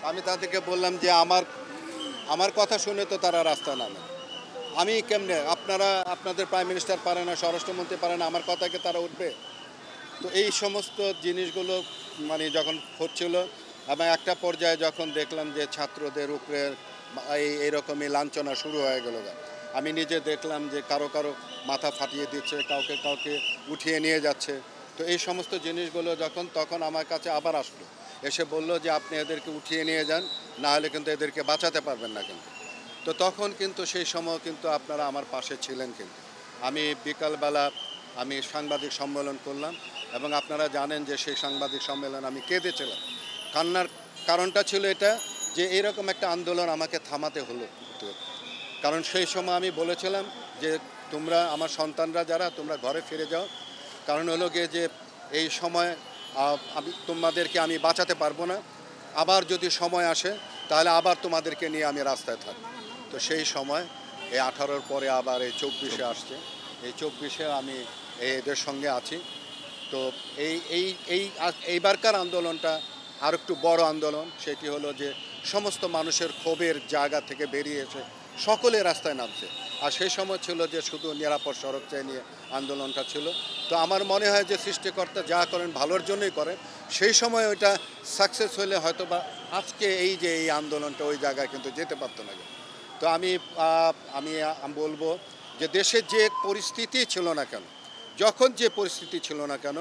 আমি তাদেরকে বললাম যে আমার আমার কথা শুনে তো তারা রাস্তায় নামে। আমি কেমনে, আপনাদের প্রাইম মিনিস্টার পারে না, স্বরাষ্ট্রমন্ত্রী পারে না, আমার কথাকে তারা উঠবে? তো এই সমস্ত জিনিসগুলো মানে যখন হচ্ছিল, এবং একটা পর্যায়ে যখন দেখলাম যে ছাত্রদের উপরে এইরকমই লাঞ্ছনা শুরু হয়ে গেল, আমি নিজে দেখলাম যে কারো কারো মাথা ফাটিয়ে দিচ্ছে, কাউকে কাউকে উঠিয়ে নিয়ে যাচ্ছে। তো এই সমস্ত জিনিসগুলো তখন আমার কাছে আবার আসলো, এসে বলল যে আপনি এদেরকে উঠিয়ে নিয়ে যান, না হলে কিন্তু এদেরকে বাঁচাতে পারবেন না কিন্তু। তো তখন কিন্তু সেই সময় কিন্তু আপনারা আমার পাশে ছিলেন কিন্তু। আমি বিকালবেলা আমি সাংবাদিক সম্মেলন করলাম, এবং আপনারা জানেন যে সেই সাংবাদিক সম্মেলন আমি কেঁদেছিলাম। কান্নার কারণটা ছিল এটা, যে এরকম একটা আন্দোলন আমাকে থামাতে হলো। কারণ সেই সময় আমি বলেছিলাম যে তোমরা আমার সন্তানরা যারা, তোমরা ঘরে ফিরে যাও। কারণ হলো গিয়ে যে এই সময় তোমাদেরকে আমি বাঁচাতে পারবো না। আবার যদি সময় আসে তাহলে আবার তোমাদেরকে নিয়ে আমি রাস্তায় থাকবো। তো সেই সময় এই 18-র পরে আবার এই 24-এ আসছে। এই 24-এ আমি এদের সঙ্গে আছি। তো এই এই এই এইবারকার আন্দোলনটা আর একটু বড় আন্দোলন। সেটি হলো যে সমস্ত মানুষের ক্ষোভের জায়গা থেকে বেরিয়ে এসে সকলে রাস্তায় নামছে। আর সেই সময় ছিল যে শুধু নিরাপদ সড়ক চাই নিয়ে আন্দোলনটা ছিল। তো আমার মনে হয় যে সৃষ্টিকর্তা যা করেন ভালোর জন্যই করেন। সেই সময় ওইটা সাকসেস হলে হয়তো বা আজকে এই আন্দোলনটা ওই জায়গায় কিন্তু যেতে পারতো না। তো আমি বলবো যে দেশের যে পরিস্থিতি ছিল না কেন, যখন যে পরিস্থিতি ছিল না কেন,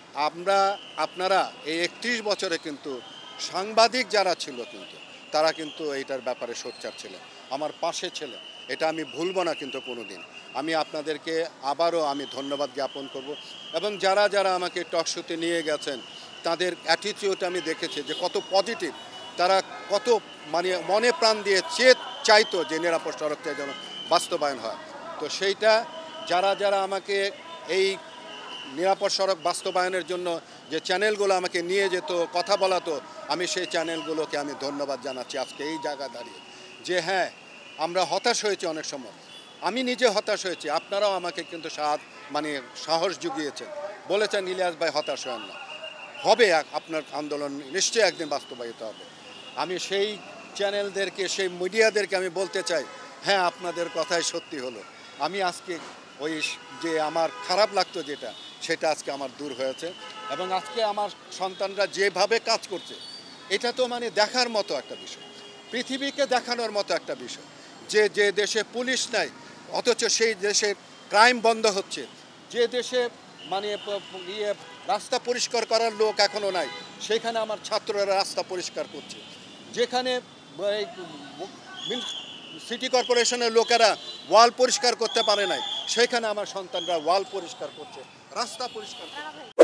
আপনারা এই 31 বছরে কিন্তু সাংবাদিক যারা ছিল কিন্তু তারা কিন্তু এইটার ব্যাপারে সোচ্চার ছিলেন, আমার পাশে ছিলেন। এটা আমি ভুলব না কিন্তু কোনো দিন। আমি আপনাদেরকে আবারও আমি ধন্যবাদ জ্ঞাপন করব। এবং যারা যারা আমাকে টকশোতে নিয়ে গেছেন, তাদের অ্যাটিটিউড আমি দেখেছি যে কত পজিটিভ। তারা কত মানে মনে প্রাণ দিয়ে চাইতো যে নিরাপদ সড়কটা যেন বাস্তবায়ন হয়। তো সেইটা যারা যারা আমাকে এই নিরাপদ সড়ক বাস্তবায়নের জন্য যে চ্যানেলগুলো আমাকে নিয়ে যেত, কথা বলাতো, আমি সেই চ্যানেলগুলোকে আমি ধন্যবাদ জানাচ্ছি আজকে এই জায়গা দাঁড়িয়ে। যে হ্যাঁ, আমরা হতাশ হয়েছি অনেক সময়, আমি নিজে হতাশ হয়েছি, আপনারাও আমাকে কিন্তু সাহস জুগিয়েছেন, বলেছেন ইলিয়াস ভাই হতাশ হন না, হবে, আপনার আন্দোলন নিশ্চয়ই একদিন বাস্তবায়িত হবে। আমি সেই চ্যানেলদেরকে, সেই মিডিয়াদেরকে আমি বলতে চাই, হ্যাঁ, আপনাদের কথাই সত্যি হলো। আমি আজকে ওই যে আমার খারাপ লাগতো সেটা আজকে আমার দূর হয়েছে। এবং আজকে আমার সন্তানরা যেভাবে কাজ করছে, এটা তো মানে দেখার মতো একটা বিষয়, পৃথিবীকে দেখানোর মতো একটা বিষয়। যে দেশে পুলিশ নাই, অথচ সেই দেশে ক্রাইম বন্ধ হচ্ছে। যে দেশে মানে রাস্তা পরিষ্কার করার লোক এখনও নাই, সেখানে আমার ছাত্ররা রাস্তা পরিষ্কার করছে। যেখানে সিটি কর্পোরেশনের লোকেরা ওয়াল পরিষ্কার করতে পারে নাই, সেখানে আমার সন্তানরা ওয়াল পরিষ্কার করছে, রাস্তা পরিষ্কার করছে।